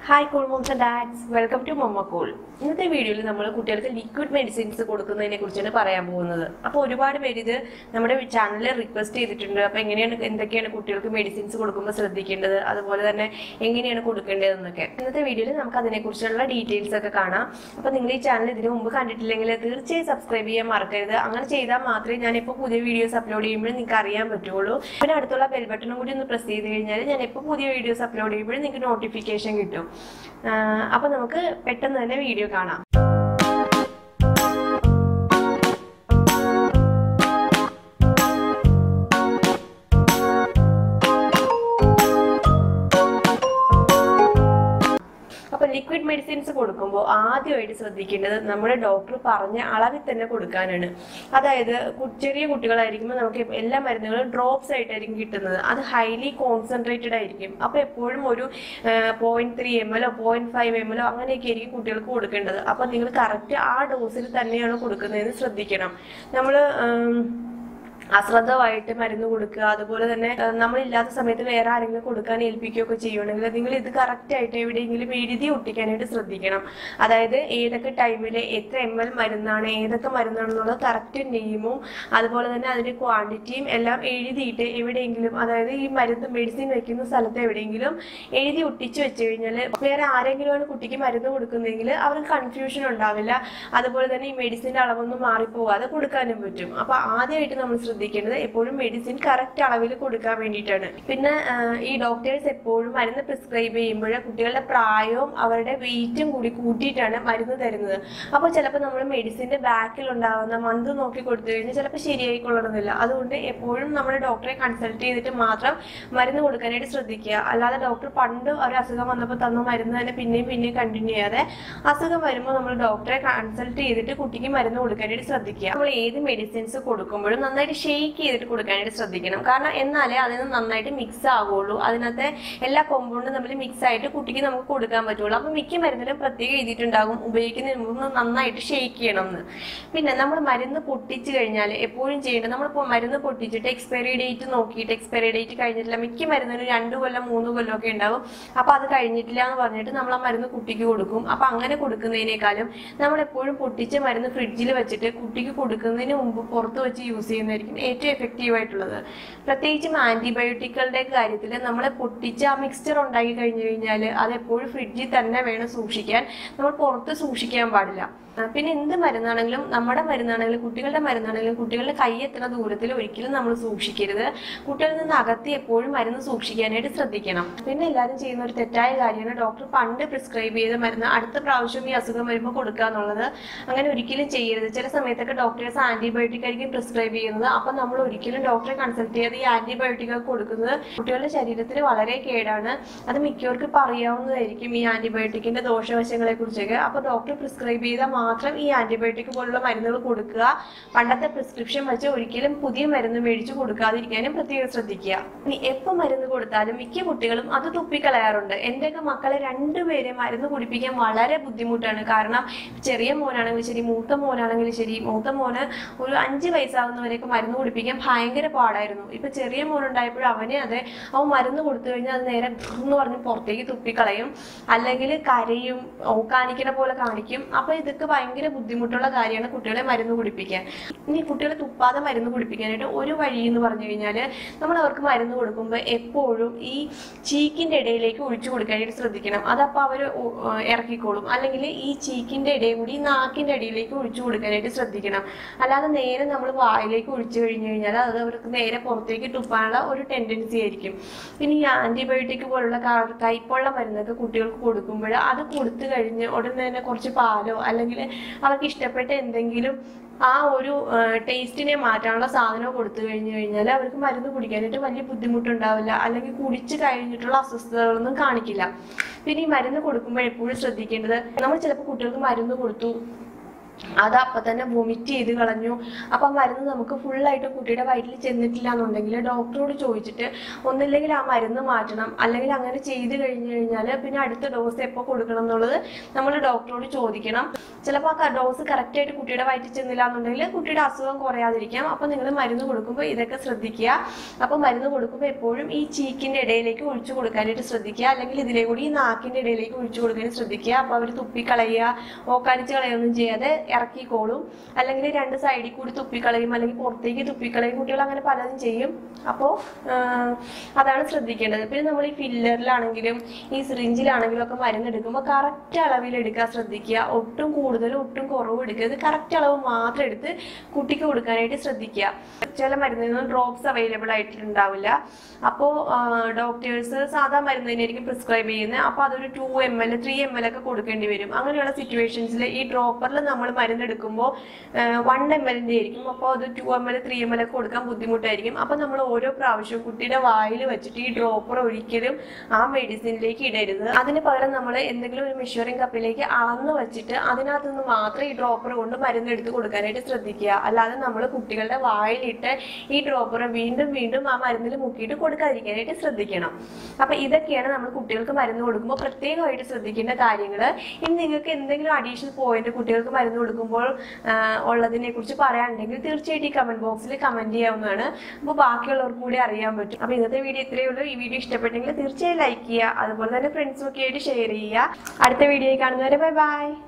Hi, cool moms and dads. Welcome to Mama Cool. ഇന്നത്തെ വീഡിയോയിൽ നമ്മൾ കുട്ടികൾക്ക് ലിക്വിഡ് മെഡിസിൻസ് കൊടുക്കുന്നതിനെ കുറിച്ചാണ് പറയാൻ പോകുന്നത്. അപ്പോൾ ഒരുപാട് പേര് ഇത് നമ്മുടെ ചാനലിൽ റിക്വസ്റ്റ് ചെയ്തിട്ടുണ്ട്. അപ്പോൾ എന്തൊക്കെയാണ് കുട്ടികൾക്ക് മെഡിസിൻസ് കൊടുക്കുമ്പോൾ ശ്രദ്ധിക്കേണ്ടത്, അതുപോലെ തന്നെ എങ്ങനെയാണ് കൊടുക്കേണ്ടതെന്നൊക്കെ ഇന്നത്തെ വീഡിയോയിൽ നമുക്ക് അതിനെക്കുറിച്ചുള്ള ഡീറ്റെയിൽസ് ഒക്കെ കാണാം. അപ്പോൾ നിങ്ങൾ ഈ ചാനൽ ഇതിനു മുമ്പ് കണ്ടിട്ടില്ലെങ്കിൽ തീർച്ചയായും സബ്സ്ക്രൈബ് ചെയ്യാൻ മറക്കരുത്. അങ്ങനെ ചെയ്താൽ മാത്രമേ ഞാനിപ്പോൾ പുതിയ വീഡിയോസ് അപ്ലോഡ് ചെയ്യുമ്പോഴും നിങ്ങൾക്ക് അറിയാൻ പറ്റുള്ളൂ. പിന്നെ അടുത്തുള്ള ബെൽ ബട്ടണും കൂടി ഒന്ന് പ്രസ് ചെയ്ത് കഴിഞ്ഞാൽ ഞാനിപ്പോൾ പുതിയ വീഡിയോസ് അപ്ലോഡ് ചെയ്യുമ്പോഴും നിങ്ങൾക്ക് നോട്ടിഫിക്കേഷൻ കിട്ടും. അപ്പോൾ നമുക്ക് പെട്ടെന്ന് തന്നെ വീഡിയോ കാണാം. അപ്പോൾ ലിക്വിഡ് മെഡിസിൻസ് കൊടുക്കുമ്പോൾ ആദ്യമായിട്ട് ശ്രദ്ധിക്കേണ്ടത് നമ്മുടെ ഡോക്ടർ പറഞ്ഞ അളവിൽ തന്നെ കൊടുക്കാനാണ്. അതായത് ചെറിയ കുട്ടികളായിരിക്കുമ്പോൾ നമുക്ക് എല്ലാ മരുന്നുകളും ഡ്രോപ്സ് ആയിട്ടായിരിക്കും കിട്ടുന്നത്. അത് ഹൈലി കോൺസെൻട്രേറ്റഡ് ആയിരിക്കും. അപ്പോൾ എപ്പോഴും ഒരു 0.3 ml 0.5 ml അങ്ങനെയൊക്കെ ആയിരിക്കും കുട്ടികൾക്ക് കൊടുക്കേണ്ടത്. അപ്പോൾ നിങ്ങൾ കറക്റ്റ് ആ ഡോസിൽ തന്നെയാണ് കൊടുക്കുന്നതെന്ന് ശ്രദ്ധിക്കണം. നമ്മൾ അശ്രദ്ധമായിട്ട് മരുന്ന് കൊടുക്കുക, അതുപോലെ തന്നെ നമ്മളില്ലാത്ത സമയത്ത് വേറെ ആരെങ്കിലും കൊടുക്കാൻ ഏൽപ്പിക്കുകയൊക്കെ ചെയ്യുകയാണെങ്കിൽ നിങ്ങൾ ഇത് കറക്റ്റ് ആയിട്ട് എവിടെയെങ്കിലും എഴുതി ഒട്ടിക്കാനായിട്ട് ശ്രദ്ധിക്കണം. അതായത് ഏതൊക്കെ ടൈമിൽ എത്ര ml മരുന്നാണ്, ഏതൊക്കെ മരുന്നാണെന്നുള്ള കറക്റ്റ് നെയിമും അതുപോലെ തന്നെ അതിന്റെ ക്വാണ്ടിറ്റിയും എല്ലാം എഴുതിയിട്ട് എവിടെയെങ്കിലും, അതായത് ഈ മരുന്ന് മെഡിസിൻ വെക്കുന്ന സ്ഥലത്ത് എവിടെയെങ്കിലും എഴുതി ഒട്ടിച്ചു വെച്ച് കഴിഞ്ഞാൽ വേറെ ആരെങ്കിലുമാണ് കുട്ടിക്ക് മരുന്ന് കൊടുക്കുന്നതെങ്കിൽ അവർക്ക് കൺഫ്യൂഷൻ ഉണ്ടാവില്ല. അതുപോലെ തന്നെ ഈ മെഡിസിന്റെ അളവൊന്നും മാറിപ്പോവാതെ കൊടുക്കാനും പറ്റും. അപ്പൊ ആദ്യമായിട്ട് നമ്മൾ ശ്രദ്ധിക്കേണ്ടത് എപ്പോഴും മെഡിസിൻ കറക്റ്റ് അളവിൽ കൊടുക്കാൻ വേണ്ടിയിട്ടാണ്. പിന്നെ ഈ ഡോക്ടേഴ്സ് എപ്പോഴും മരുന്ന് പ്രിസ്ക്രൈബ് ചെയ്യുമ്പോൾ കുട്ടികളുടെ പ്രായവും അവരുടെ വെയിറ്റും കൂടി കൂട്ടിയിട്ടാണ് മരുന്ന് തരുന്നത്. അപ്പോൾ ചിലപ്പോൾ നമ്മൾ മെഡിസിന്റെ ബാക്കിൽ ഉണ്ടാകുന്ന മന്ത് നോക്കി കൊടുത്തു കഴിഞ്ഞാൽ ചിലപ്പോൾ ശരിയായിക്കൊള്ളണമെന്നില്ല. അതുകൊണ്ട് എപ്പോഴും നമ്മുടെ ഡോക്ടറെ കൺസൾട്ട് ചെയ്തിട്ട് മാത്രം മരുന്ന് കൊടുക്കാനായിട്ട് ശ്രദ്ധിക്കുക. അല്ലാതെ ഡോക്ടർ പണ്ട് ഒരു അസുഖം വന്നപ്പോൾ തന്ന മരുന്ന് തന്നെ പിന്നെയും കണ്ടിന്യൂ ചെയ്യാതെ അസുഖം വരുമ്പോൾ നമ്മൾ ഡോക്ടറെ കൺസൾട്ട് ചെയ്തിട്ട് കുട്ടിക്ക് മരുന്ന് കൊടുക്കാനായിട്ട് ശ്രദ്ധിക്കുക. നമ്മൾ ഏത് മെഡിസിൻസ് കൊടുക്കുമ്പോഴും നന്നായിട്ട് ഷെയ്ക്ക് ചെയ്തിട്ട് കൊടുക്കാനായിട്ട് ശ്രദ്ധിക്കണം. കാരണം എന്നാലേ അതിന് നന്നായിട്ട് മിക്സ് ആകുള്ളൂ. അതിനകത്തെ എല്ലാ കോമ്പൗണ്ടും തമ്മിൽ മിക്സ് ആയിട്ട് കുട്ടിക്ക് നമുക്ക് കൊടുക്കാൻ പറ്റുള്ളൂ. അപ്പൊ മിക്ക മരുന്നിലും പ്രത്യേകം എഴുതിയിട്ടുണ്ടാകും ഉപയോഗിക്കുന്നതിന് മുമ്പ് നന്നായിട്ട് ഷെയ്ക്ക് ചെയ്യണം എന്ന്. പിന്നെ നമ്മൾ മരുന്ന് പൊട്ടിച്ചു കഴിഞ്ഞാൽ എപ്പോഴും ചെയ്യേണ്ടത്, നമ്മൾ മരുന്ന് പൊട്ടിച്ചിട്ട് എക്സ്പയറി ഡേറ്റ് നോക്കിയിട്ട് എക്സ്പയറി ഡേറ്റ് കഴിഞ്ഞിട്ടില്ല, മിക്ക മരുന്നിനും 2 കൊല്ലം 3 കൊല്ലം ഒക്കെ ഉണ്ടാവും. അപ്പൊ അത് കഴിഞ്ഞിട്ടില്ല എന്ന് പറഞ്ഞിട്ട് നമ്മൾ ആ മരുന്ന് കുട്ടിക്ക് കൊടുക്കും. അപ്പൊ അങ്ങനെ കൊടുക്കുന്നതിനേക്കാളും നമ്മൾ എപ്പോഴും പൊട്ടിച്ച മരുന്ന് ഫ്രിഡ്ജിൽ വെച്ചിട്ട് കുട്ടിക്ക് കൊടുക്കുന്നതിന് മുമ്പ് പുറത്ത് വെച്ച് യൂസ് ചെയ്യുന്നതായിരിക്കും ഏറ്റവും എഫക്റ്റീവ് ആയിട്ടുള്ളത്. പ്രത്യേകിച്ചും ആന്റിബയോട്ടിക്കുകളുടെ കാര്യത്തിൽ നമ്മൾ പൊട്ടിച്ച ആ മിക്സ്ചർ ഉണ്ടാക്കി കഴിഞ്ഞു കഴിഞ്ഞാൽ അത് എപ്പോഴും ഫ്രിഡ്ജിൽ തന്നെ വേണം സൂക്ഷിക്കാൻ. നമ്മൾ പുറത്ത് സൂക്ഷിക്കാൻ പാടില്ല. പിന്നെ എന്ത് മരുന്നാണെങ്കിലും, നമ്മുടെ മരുന്നാണെങ്കിലും കുട്ടികളുടെ മരുന്നാണെങ്കിലും കുട്ടികളുടെ കൈ എത്തുന്ന ദൂരത്തിൽ ഒരിക്കലും നമ്മൾ സൂക്ഷിക്കരുത്. കുട്ടികളിൽ നിന്ന് അകത്തി എപ്പോഴും മരുന്ന് സൂക്ഷിക്കാനായിട്ട് ശ്രദ്ധിക്കണം. പിന്നെ എല്ലാവരും ചെയ്യുന്ന ഒരു തെറ്റായ കാര്യമാണ് ഡോക്ടർ പണ്ട് പ്രിസ്ക്രൈബ് ചെയ്ത മരുന്ന് അടുത്ത പ്രാവശ്യം ഈ അസുഖം വരുമ്പോൾ കൊടുക്കുക എന്നുള്ളത്. അങ്ങനെ ഒരിക്കലും ചെയ്യരുത്. ചില സമയത്തൊക്കെ ഡോക്ടേഴ്സ് ആന്റിബയോട്ടിക് ആയിരിക്കും പ്രിസ്ക്രൈബ് ചെയ്യുന്നത്. അപ്പം നമ്മൾ ഒരിക്കലും ഡോക്ടറെ കൺസൾട്ട് ചെയ്യാതെ ഈ ആന്റിബയോട്ടിക് ഒക്കെ കൊടുക്കുന്നത് കുട്ടികളുടെ ശരീരത്തിന് വളരെ കേടാണ്. അത് മിക്കവർക്കും ഇപ്പം അറിയാവുന്നതായിരിക്കും ഈ ആന്റിബയോട്ടിക്കിന്റെ ദോഷവശങ്ങളെ കുറിച്ചൊക്കെ. അപ്പോൾ ഡോക്ടർ പ്രിസ്ക്രൈബ് ചെയ്താൽ മാത്രം ഈ ആന്റിബയോട്ടിക് പോലുള്ള മരുന്നുകൾ കൊടുക്കുക. പണ്ടത്തെ പ്രിസ്ക്രിപ്ഷൻ വെച്ച് ഒരിക്കലും പുതിയ മരുന്ന് മേടിച്ച് കൊടുക്കാതിരിക്കാനും പ്രത്യേകം ശ്രദ്ധിക്കുക. ഇനി എപ്പോൾ മരുന്ന് കൊടുത്താലും മിക്ക കുട്ടികളും അത് തുപ്പിക്കളയാറുണ്ട്. എന്റെയൊക്കെ മക്കളെ 2 പേരെ മരുന്ന് കുടിപ്പിക്കാൻ വളരെ ബുദ്ധിമുട്ടാണ്. കാരണം ചെറിയ മോനാണെങ്കിലും ശരി, മൂത്ത മോനാണെങ്കിലും ശരി, മൂത്ത മോന് ഒരു 5 വയസ്സാകുന്നവരെയൊക്കെ മരുന്ന് കുടിപ്പിക്കാൻ ഭയങ്കര പാടായിരുന്നു. ഇപ്പൊ ചെറിയ മോനുണ്ടായപ്പോഴും അവനെ അവൻ മരുന്ന് കൊടുത്തു കഴിഞ്ഞാൽ അത് നേരെ എന്ന് പറഞ്ഞ് പുറത്തേക്ക് തുപ്പിക്കളയും, അല്ലെങ്കിൽ കരയും, കാണിക്കണ പോലെ കാണിക്കും. അപ്പൊ ഇതൊക്കെ ഭയങ്കര ബുദ്ധിമുട്ടുള്ള കാര്യമാണ് കുട്ടികളെ മരുന്ന് കുടിപ്പിക്കാൻ. ഇനി കുട്ടികളെ തുപ്പാതെ മരുന്ന് കുടിപ്പിക്കാനായിട്ട് ഒരു വഴി എന്ന് പറഞ്ഞു കഴിഞ്ഞാൽ നമ്മൾ അവർക്ക് മരുന്ന് കൊടുക്കുമ്പോൾ എപ്പോഴും ഈ ചീക്കിന്റെ ഇടയിലേക്ക് ഒഴിച്ചു കൊടുക്കാനായിട്ട് ശ്രദ്ധിക്കണം. അതപ്പോൾ അവർ ഇറക്കിക്കോളും. അല്ലെങ്കിൽ ഈ ചീക്കിന്റെ ഇടയിൽ കൂടി നാക്കിന്റെ അടിയിലേക്ക് ഒഴിച്ചു കൊടുക്കാനായിട്ട് ശ്രദ്ധിക്കണം. അല്ലാതെ നേരെ നമ്മൾ വായിലേക്ക് ഒഴിച്ചു കഴിഞ്ഞു കഴിഞ്ഞാൽ അത് അവർക്ക് നേരെ പുറത്തേക്ക് തുപ്പാനുള്ള ഒരു ടെൻഡൻസി ആയിരിക്കും. പിന്നെ ഈ ആന്റിബയോട്ടിക് പോലുള്ള കയ്പുള്ള മരുന്നൊക്കെ കുട്ടികൾക്ക് കൊടുക്കുമ്പോൾ അത് കൊടുത്തു കഴിഞ്ഞ് ഉടൻ തന്നെ കുറച്ച് പാലോ അല്ലെങ്കിൽ അവർക്ക് ഇഷ്ടപ്പെട്ട എന്തെങ്കിലും ആ ഒരു ടേസ്റ്റിനെ മാറ്റാനുള്ള സാധനം കൊടുത്തു കഴിഞ്ഞു കഴിഞ്ഞാൽ അവർക്ക് മരുന്ന് കുടിക്കാനായിട്ട് വലിയ ബുദ്ധിമുട്ടുണ്ടാവില്ല. അല്ലെങ്കിൽ കുടിച്ച് കഴിഞ്ഞിട്ടുള്ള അസ്വസ്ഥതകളൊന്നും കാണിക്കില്ല. പിന്നെ ഈ മരുന്ന് കൊടുക്കുമ്പോൾ എപ്പോഴും ശ്രദ്ധിക്കേണ്ടത്, നമ്മൾ ചിലപ്പോൾ കുട്ടികൾക്ക് മരുന്ന് കൊടുത്തു, അത് അപ്പം തന്നെ വൊമിറ്റ് ചെയ്ത് കളഞ്ഞു, അപ്പം മരുന്ന് നമുക്ക് ഫുള്ളായിട്ട് കുട്ടിയുടെ വയറ്റിൽ ചെന്നിട്ടില്ല എന്നുണ്ടെങ്കിൽ ഡോക്ടറോട് ചോദിച്ചിട്ട് ഒന്നില്ലെങ്കിൽ ആ മരുന്ന് മാറ്റണം. അല്ലെങ്കിൽ അങ്ങനെ ചെയ്ത് കഴിഞ്ഞു കഴിഞ്ഞാൽ പിന്നെ അടുത്ത ഡോസ് എപ്പോൾ കൊടുക്കണം എന്നുള്ളത് നമ്മൾ ഡോക്ടറോട് ചോദിക്കണം. ചിലപ്പോൾ ആ ഡോസ് കറക്റ്റായിട്ട് കുട്ടിയുടെ വയറ്റിൽ ചെന്നില്ല എന്നുണ്ടെങ്കിൽ കുട്ടിയുടെ അസുഖം കുറയാതിരിക്കാം. അപ്പോൾ നിങ്ങൾ മരുന്ന് കൊടുക്കുമ്പോൾ ഇതൊക്കെ ശ്രദ്ധിക്കുക. അപ്പോൾ മരുന്ന് കൊടുക്കുമ്പോൾ എപ്പോഴും ഈ ചീക്കിൻ്റെ ഇടയിലേക്ക് ഒഴിച്ചു കൊടുക്കാനായിട്ട് ശ്രദ്ധിക്കുക, അല്ലെങ്കിൽ ഇതിലെ കൂടി ഈ നാക്കിൻ്റെ ഇടയിലേക്ക് ഒഴിച്ചു കൊടുക്കാൻ ശ്രദ്ധിക്കുക. അപ്പോൾ അവർ തുപ്പിക്കളയുക, ഓക്കാനിച്ച് കളയൊന്നും ചെയ്യാതെ ഇറക്കിക്കോളും. അല്ലെങ്കിൽ രണ്ട് സൈഡിൽ കൂടി തുപ്പിക്കളയും, അല്ലെങ്കിൽ പുറത്തേക്ക് തുപ്പിക്കളയും. കുട്ടികൾ അങ്ങനെ പലതും ചെയ്യും. അപ്പോൾ അതാണ് ശ്രദ്ധിക്കേണ്ടത്. പിന്നെ നമ്മൾ ഈ ഫില്ലറിലാണെങ്കിലും ഈ സിറിഞ്ചിലാണെങ്കിലും ഒക്കെ മരുന്ന് എടുക്കുമ്പോൾ കറക്റ്റ് അളവിൽ എടുക്കാൻ ശ്രദ്ധിക്കുക. ഒട്ടും കൂടുതലും ഒട്ടും കുറവും എടുക്കരുത്. കറക്റ്റ് അളവ് മാത്രം എടുത്ത് കുട്ടിക്ക് കൊടുക്കാനായിട്ട് ശ്രദ്ധിക്കുക. ചില മരുന്നിനൊന്നും ഡ്രോപ്സ് അവൈലബിൾ ആയിട്ടുണ്ടാവില്ല. അപ്പോൾ ഡോക്ടേഴ്സ് സാധാ മരുന്ന് തന്നെയായിരിക്കും പ്രിസ്ക്രൈബ് ചെയ്യുന്നത്. അപ്പോൾ അതൊരു 2 ml 3 ml ഒക്കെ കൊടുക്കേണ്ടി വരും. അങ്ങനെയുള്ള സിറ്റുവേഷൻസിൽ ഈ ഡ്രോപ്പറിൽ നമ്മൾ മരുന്ന് എടുക്കുമ്പോൾ 1 ml ആയിരിക്കും. അപ്പോൾ അത് 2 ml 3 ml ഒക്കെ കൊടുക്കാൻ ബുദ്ധിമുട്ടായിരിക്കും. അപ്പോൾ നമ്മൾ ഓരോ പ്രാവശ്യവും കുട്ടിയുടെ വായിൽ വെച്ചിട്ട് ഈ ഡ്രോപ്പർ ഒരിക്കലും ആ മെഡിസിനിലേക്ക് ഇടരുത്. അതിന് പകരം നമ്മൾ എന്തെങ്കിലും ഒരു മെഷറിംഗ് കപ്പിലേക്ക് അളന്ന് വെച്ചിട്ട് അതിനകത്ത് നിന്ന് മാത്രം ഈ ഡ്രോപ്പർ കൊണ്ട് മരുന്ന് എടുത്ത് കൊടുക്കാനായിട്ട് ശ്രദ്ധിക്കുക. അല്ലാതെ നമ്മൾ കുട്ടികളുടെ വായിലിട്ട് ഈ ഡ്രോപ്പർ വീണ്ടും വീണ്ടും ആ മരുന്നിൽ മുക്കിയിട്ട് കൊടുക്കാതിരിക്കാനായിട്ട് ശ്രദ്ധിക്കണം. അപ്പൊ ഇതൊക്കെയാണ് നമ്മൾ കുട്ടികൾക്ക് മരുന്ന് കൊടുക്കുമ്പോൾ പ്രത്യേകമായിട്ട് ശ്രദ്ധിക്കേണ്ട കാര്യങ്ങൾ. ഇനി നിങ്ങൾക്ക് എന്തെങ്കിലും അഡീഷണൽ പോയിന്റ് കുട്ടികൾക്ക് മരുന്ന് കൊടുക്കുമ്പോൾ ഉള്ളതിനെ കുറിച്ച് പറയാനുണ്ടെങ്കിൽ തീർച്ചയായിട്ടും ഈ കമന്റ് ബോക്സിൽ കമന്റ് ചെയ്യാവുന്നതാണ്. അപ്പോൾ ബാക്കിയുള്ളവർക്കും കൂടി അറിയാൻ പറ്റും. അപ്പോൾ ഇന്നത്തെ വീഡിയോ ഇത്രയേ ഉള്ളൂ. ഈ വീഡിയോ ഇഷ്ടപ്പെട്ടെങ്കിൽ തീർച്ചയായും ലൈക്ക് ചെയ്യുക, അതുപോലെ തന്നെ ഫ്രണ്ട്സും ഒക്കെ ആയിട്ട് ഷെയർ ചെയ്യുക. അടുത്ത വീഡിയോയിൽ കാണുന്നവരെ ബൈ ബൈ.